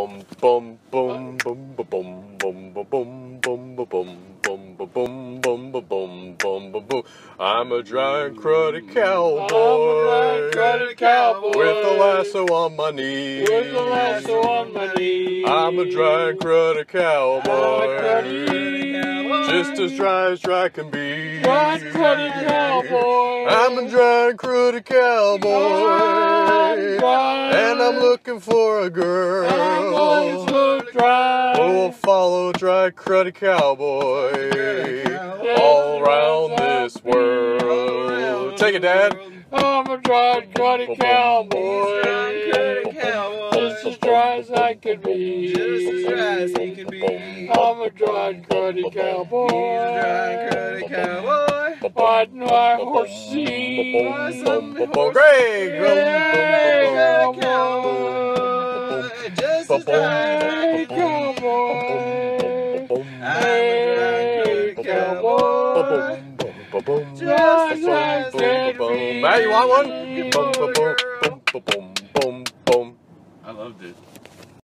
Boom, boom, boom, boom, boom, boom, boom, boom, boom, boom, boom, boom, boom, boom, boom, boom, boom. I'm a giant cruddy cowboy. With a lasso on my knee. I'm a giant cruddy cowboy. Just as dry can be. I'm a giant cruddy cowboy. And I'm looking for a girl who will follow dry cruddy cowboy all around this world. Take it, Dad. I'm a dry cruddy cowboy, just as dry as I could be. I'm a dry cruddy cowboy, riding my horsey. Greg! Just as dry cowboy. Hey, cowboy. Just as can be. Matt, you want one? I loved it.